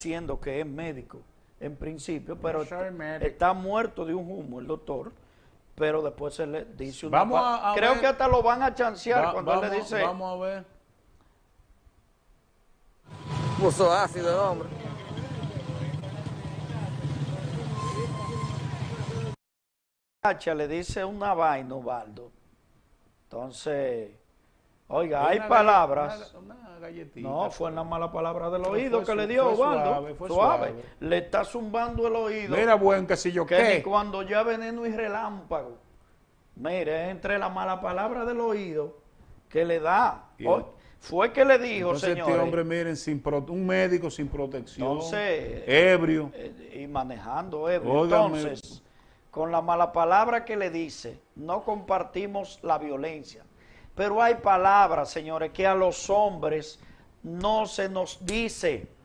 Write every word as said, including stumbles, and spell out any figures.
diciendo que es médico en principio, pero Yo soy médico. está muerto de un humo el doctor, pero después se le dice una Vamos pa- a- a creo ver. que hasta lo van a chancear Va- cuando vamos, él le dice, vamos a ver. Puso ácido el hombre. Hacha, le dice una vaina, Ubaldo. Entonces, oiga, hay Una palabras. galle- Una, una galletita. No, fue una mala palabra del Pero oído fue que le su- dio fue Ubaldo. suave, fue Suave. suave. Le está zumbando el oído. Mira, buen, qué sé yo que ni qué. cuando ya veneno y relámpago. Mire, entre la mala palabra del oído que le da. Y- Hoy- fue que le dijo, Entonces señores. este hombre, miren, sin pro- un médico sin protección, Entonces, ebrio. eh, y manejando ebrio. Óigame. Entonces, con la mala palabra que le dice, no compartimos la violencia. Pero hay palabras, señores, que a los hombres no se nos dice.